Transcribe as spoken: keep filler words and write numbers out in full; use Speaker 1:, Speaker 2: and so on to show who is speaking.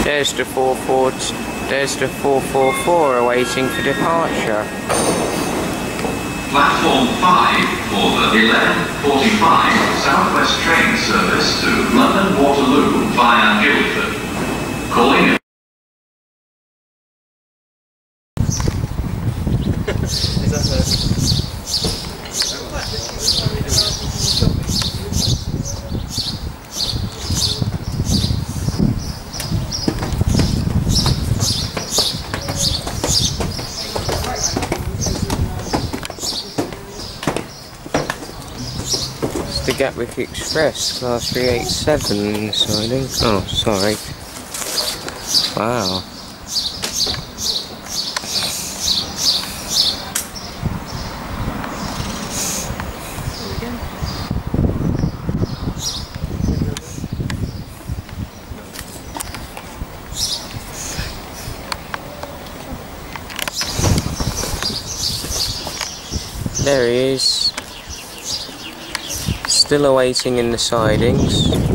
Speaker 1: There's the four four, there's the four four four awaiting for departure.
Speaker 2: Platform five for the eleven forty-five Southwest train service to London Waterloo via Guildford. Calling
Speaker 3: Is that a...
Speaker 1: The Gatwick Express, class three eighty-seven siding. Oh, sorry. Wow. There he is. Still awaiting in the sidings.